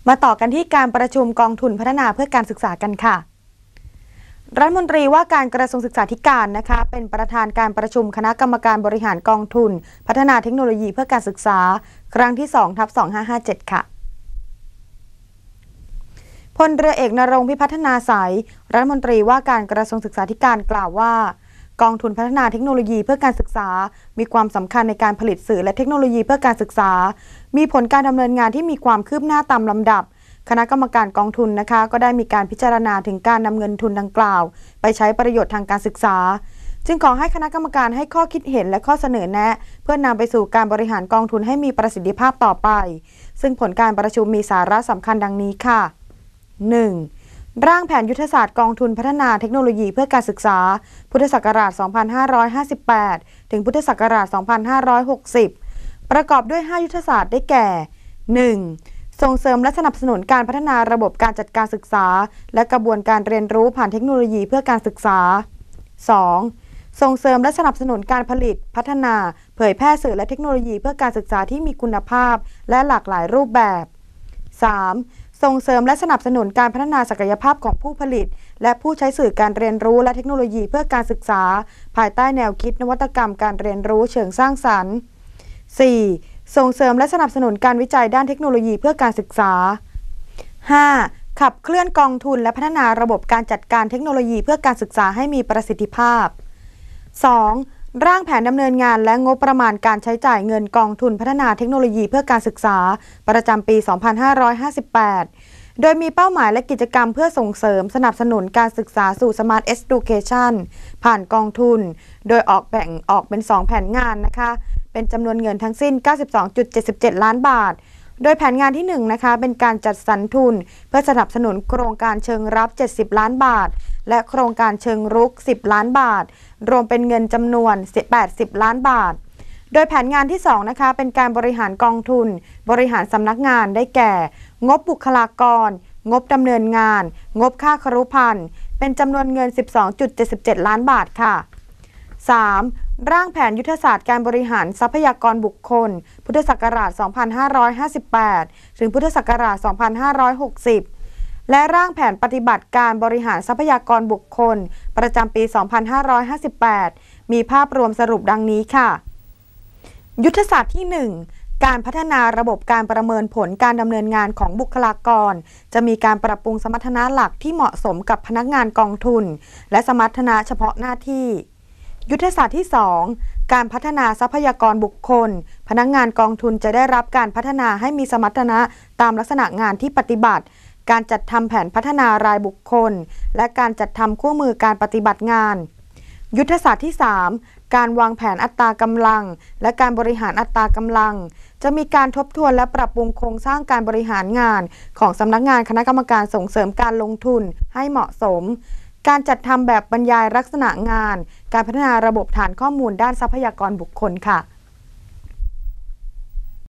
มาต่อกันที่การประชุมกองทุนพัฒนาเพื่อการศึกษากันค่ะรัฐมนตรีว่าการกระทรวงศึกษาธิการนะคะเป็นประธานการประชุมคณะกรรมการบริหารกองทุนพัฒนาเทคโนโลยีเพื่อการศึกษาครั้งที่ 2/2557 ค่ะพลเรือเอกณรงค์ พิพัฒนาสายรัฐมนตรีว่าการกระทรวงศึกษาธิการกล่าวว่ากองทุนพัฒนาเทคโนโลยีเพื่อการศึกษามีความสำคัญในการผลิตสื่อและเทคโนโลยีเพื่อการศึกษามีผลการดำเนินงานที่มีความคืบหน้าตามลำดับคณะกรรมการกองทุนนะคะก็ได้มีการพิจารณาถึงการนำเงินทุนดังกล่าวไปใช้ประโยชน์ทางการศึกษาจึงขอให้คณะกรรมการให้ข้อคิดเห็นและข้อเสนอแนะเพื่อนำไปสู่การบริหารกองทุนให้มีประสิทธิภาพต่อไปซึ่งผลการประชุมมีสาระสำคัญดังนี้ค่ะ 1. ร่างแผนยุทธศาสตร์กองทุนพัฒนาเทคโนโลยีเพื่อการศึกษาพุทธศักราช 2558 ถึงพุทธศักราช 2560 ประกอบด้วย 5 ยุทธศาสตร์ได้แก่ 1. ส่งเสริมและสนับสนุนการพัฒนาระบบการจัดการศึกษาและกระบวนการเรียนรู้ผ่านเทคโนโลยีเพื่อการศึกษา 2. ส่งเสริมและสนับสนุนการผลิตพัฒนาเผยแพร่สื่อและเทคโนโลยีเพื่อการศึกษาที่มีคุณภาพและหลากหลายรูปแบบ 3. ส่งเสริมและสนับสนุนการพัฒนาศักยภาพของผู้ผลิตและผู้ใช้สื่อการเรียนรู้และเทคโนโลยีเพื่อการศึกษาภายใต้แนวคิดนวัตกรรมการเรียนรู้เชิงสร้างสรรค์ 4. ส่งเสริมและสนับสนุนการวิจัยด้านเทคโนโลยีเพื่อการศึกษา 5. ขับเคลื่อนกองทุนและพัฒนาระบบการจัดการเทคโนโลยีเพื่อการศึกษาให้มีประสิทธิภาพ 2. ร่างแผนดำเนินงานและงบประมาณการใช้จ่ายเงินกองทุนพัฒนาเทคโนโลยีเพื่อการศึกษาประจำปี 2558 โดยมีเป้าหมายและกิจกรรมเพื่อส่งเสริมสนับสนุนการศึกษาสู่ Smart Education ผ่านกองทุนโดยแบ่งออกเป็น 2 แผนงานนะคะเป็นจำนวนเงินทั้งสิ้น 92.77 ล้านบาทโดยแผนงานที่1นะคะเป็นการจัดสรรทุนเพื่อสนับสนุนโครงการเชิงรับ70ล้านบาทและโครงการเชิงรุก10ล้านบาทรวมเป็นเงินจำนวน80ล้านบาทโดยแผนงานที่2นะคะเป็นการบริหารกองทุนบริหารสำนักงานได้แก่งบบุคลากรงบดำเนินงานงบค่าครุภัณฑ์เป็นจำนวนเงิน 12.77 ล้านบาทค่ะ 3. ร่างแผนยุทธศาสตร์การบริหารทรัพยากรบุคคลพุทธศักราช 2558 ถึงพุทธศักราช 2560 และร่างแผนปฏิบัติการบริหารทรัพยากรบุคคลประจำปี 2558 มีภาพรวมสรุปดังนี้ค่ะยุทธศาสตร์ที่ 1 การพัฒนาระบบการประเมินผลการดำเนินงานของบุคลากรจะมีการปรับปรุงสมรรถนะหลักที่เหมาะสมกับพนักงานกองทุนและสมรรถนะเฉพาะหน้าที่ยุทธศาสตร์ที่ 2 การพัฒนาทรัพยากรบุคคลพนักงานกองทุนจะได้รับการพัฒนาให้มีสมรรถนะตามลักษณะงานที่ปฏิบัติการจัดทำแผนพัฒนารายบุคคลและการจัดทำคู่มือการปฏิบัติงานยุทธศาสตร์ที่ 3 การวางแผนอัตรากำลังและการบริหารอัตรากำลังจะมีการทบทวนและปรับปรุงโครงสร้างการบริหารงานของสำนักงานคณะกรรมการส่งเสริมการลงทุนให้เหมาะสมการจัดทำแบบบรรยายลักษณะงานการพัฒนาระบบฐานข้อมูลด้านทรัพยากรบุคคลค่ะ